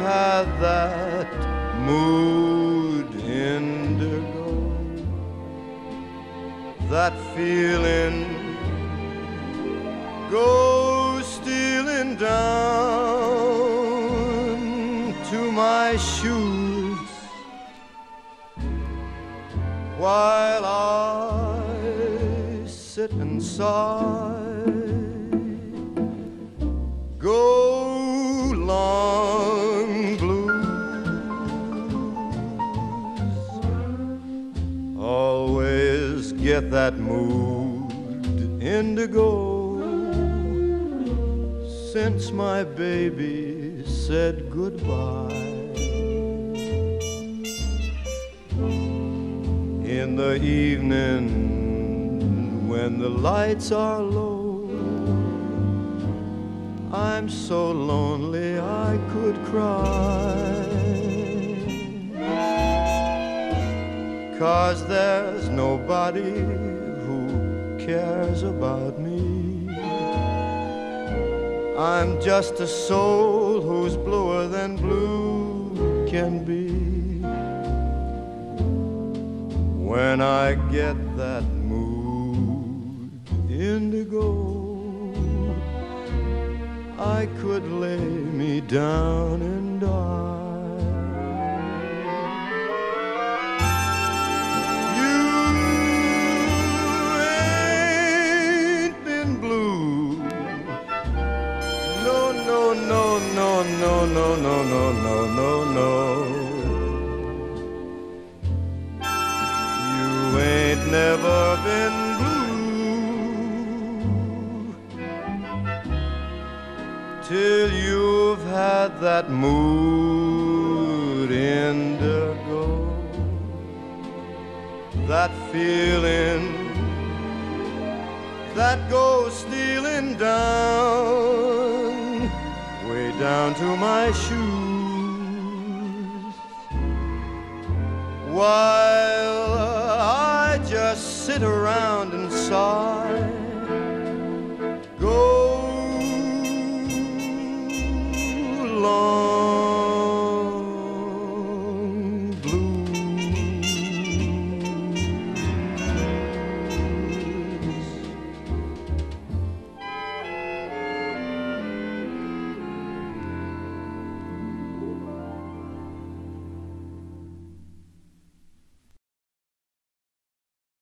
had that mood indigo, that feeling goes stealing down to my shoes, while I sit and sigh, go long blues. Always get that mood indigo since my baby said goodbye. In the evening when the lights are low, I'm so lonely I could cry, 'cause there's nobody who cares about me. I'm just a soul who's bluer than blue can be. When I get that mood indigo, I could lay me down and die. You ain't been blue. No, no, no, no, no, no, no, no, no, no, no. You ain't never been till you've had that mood indigo, that feeling that goes stealing down, way down to my shoes, while I just sit around and sigh,